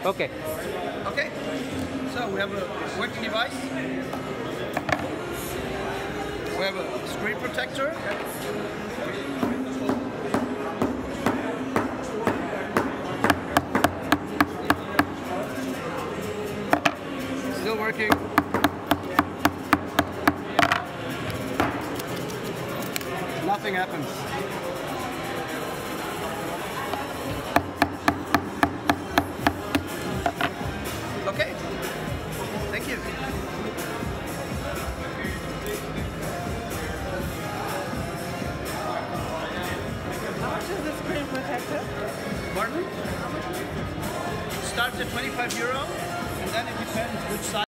Okay. Okay, so we have a working device. We have a screen protector. Still working. Nothing happens. Okay, thank you. How much is the screen protector? Pardon? Starts at €25, and then it depends which size.